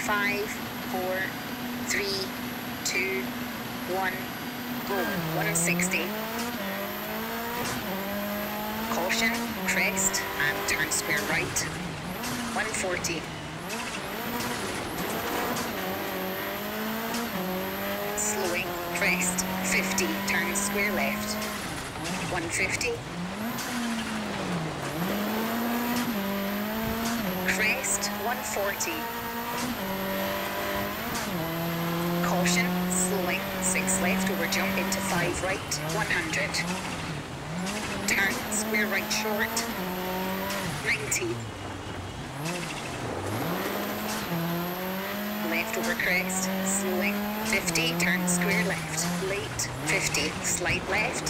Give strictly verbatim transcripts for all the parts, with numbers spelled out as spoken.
five, four, three, two, one, go. one sixty. Caution, crest, and turn square right. one forty. Slowing, crest, fifty, turn square left. one fifty. Crest, one forty. Caution, slowing, six left over jump into five right, one hundred. Turn, square right short, ninety. Left over crest, slowing, fifty, turn square left, late, fifty, slide left,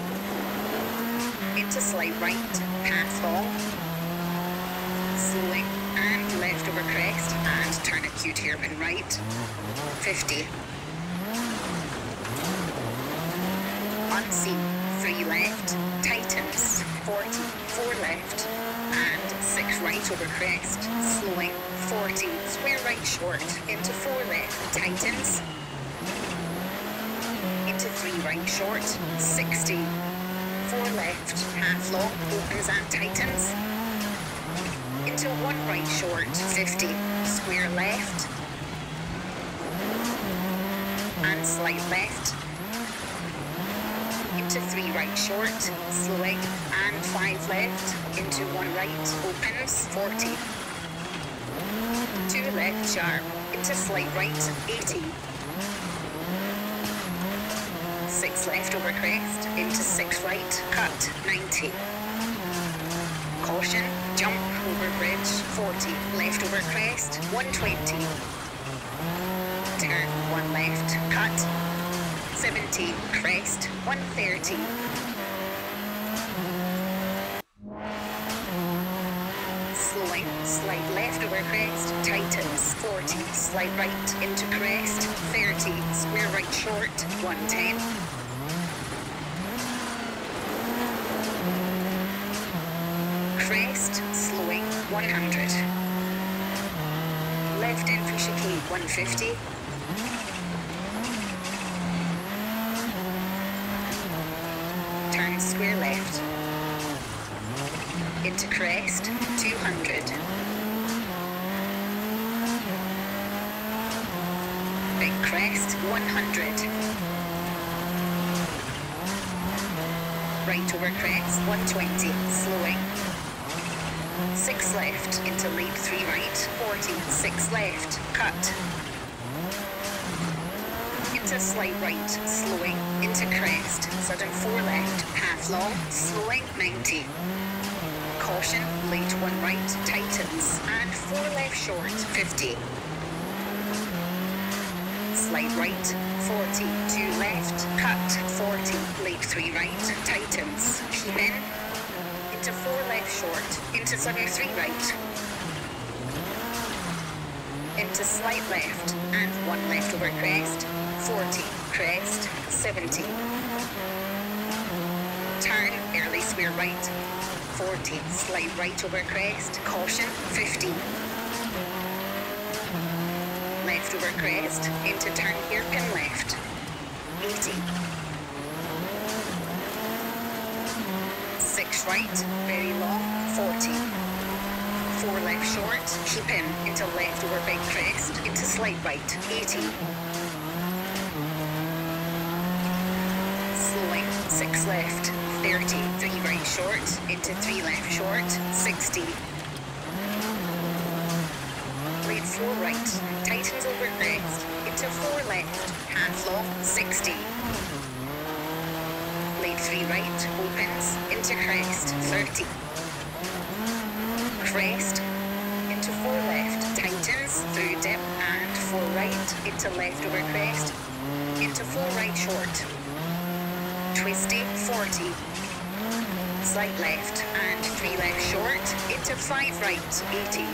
into slide right, path long, slowing, and left over crest, and turn acute hairpin right, fifty. Unseen, three left, tightens, forty, four left, and six right over crest, slowing, forty, square right short, into four left, tightens, into three right short, sixty, four left, half long, opens and tightens, into one right short, fifty, square left, and slight left, into three right short, slowing, and five left, into one right, opens, forty, two left sharp, into slight right, eighty, six left over crest, into six right, cut, ninety, caution, jump over bridge, forty, left over crest, one twenty, turn, one left, cut, seventy, crest, one thirty, slowing, slide left over crest, tightens, forty, slide right into crest, thirty, square right short, one ten, crest, slowing, one hundred, left into chicane, one fifty, turn square left, into crest, two hundred, big crest, one hundred, right over crest, one twenty, slowing, six left, into lead three right, forty, six left, cut, into slight right, slowing, into crest, sudden four left, half long, slowing, ninety, caution, late one right, tightens, and four left short, fifty, slight right, forty, two left, cut, forty, late three right, tightens, keep in, into four left short, into sudden three right, into slight left, and one left over crest, forty, crest, seventy, turn, early square right, forty, slide right over crest, caution, fifty, left over crest, into turn hairpin left, eighty, six right, very long, forty, four left short, keep in, into left over big crest, into slight right, eighty, slowing, six left, thirty, three right short, into three left short, sixty, lead four right, tightens over crest, into four left, half long, sixty, lead three right, opens, into crest, thirty, crest, into four left, tightens, through dip, and four right, into left over crest, into four right short, twisty, forty, slight left, and three left short, into five right, eighty,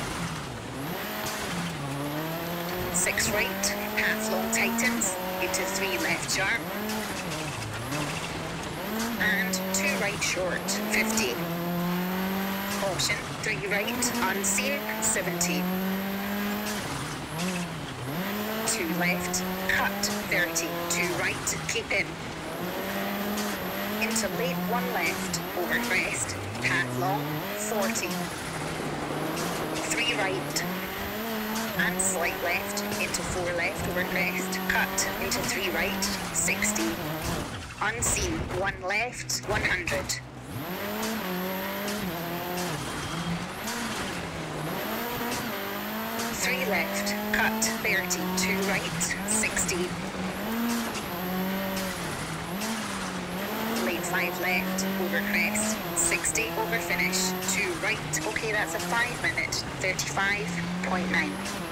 six right, half long tightens, into three left sharp, and two right short, fifty, caution, three right, unseen, seventy, two left, cut, thirty, two right, keep in. Into late one left, over crest, path long, forty. three right, and slight left, into four left, over crest, cut, into three right, sixty. Unseen, one left, one hundred. three left, cut, thirty, two right, sixty. Lane five left, over crest, sixty, over finish, two right. Okay, that's a five minute, thirty-five point nine.